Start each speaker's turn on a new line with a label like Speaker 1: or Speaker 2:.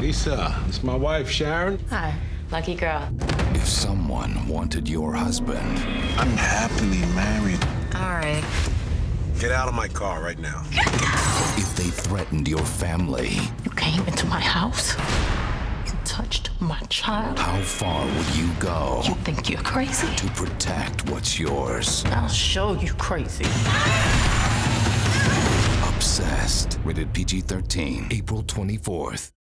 Speaker 1: Lisa, it's my wife, Sharon.
Speaker 2: Hi, lucky girl.
Speaker 3: If someone wanted your husband,
Speaker 1: I'm happily married.
Speaker 2: All right.
Speaker 1: Get out of my car right now.
Speaker 3: if they threatened your family,
Speaker 2: You came into my house. You touched my child.
Speaker 3: how far would you go
Speaker 2: You think you're crazy?
Speaker 3: to protect what's yours?
Speaker 2: I'll show you crazy.
Speaker 3: Obsessed. Rated PG-13. April 24th.